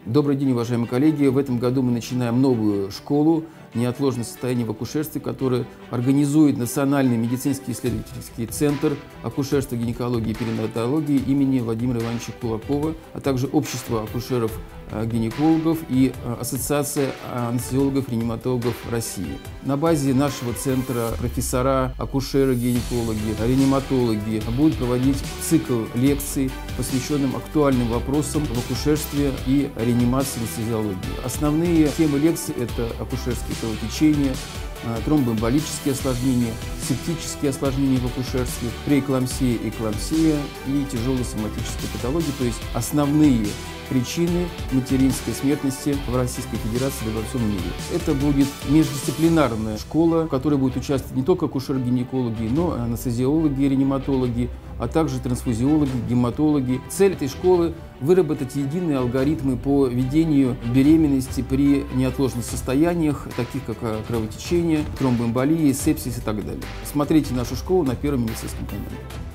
Добрый день, уважаемые коллеги! В этом году мы начинаем новую школу «Неотложное состояние в акушерстве», которую организует Национальный медицинский исследовательский центр акушерства, гинекологии и перинатологии имени Владимира Ивановича Кулакова, а также Общество акушеров-гинекологов и Ассоциация анестезиологов-реаниматологов России. На базе нашего центра профессора, акушеры, гинекологи, реаниматологи будут проводить цикл лекций, посвященным актуальным вопросам в акушерстве и реанимации анестезиологии. Основные темы лекций – это акушерские кровотечения, тромбоэмболические осложнения, септические осложнения в акушерстве, преэклампсия, эклампсия и тяжелые соматические патологии, то есть основные причины материнской смертности в Российской Федерации и во всем мире. Это будет междисциплинарная школа, в которой будут участвовать не только акушеры-гинекологи, но и анестезиологи, реаниматологи, а также трансфузиологи, гематологи. Цель этой школы – выработать единые алгоритмы по ведению беременности при неотложных состояниях, таких как кровотечение, тромбоэмболии, сепсис и так далее. Смотрите нашу школу на Первом медицинском канале.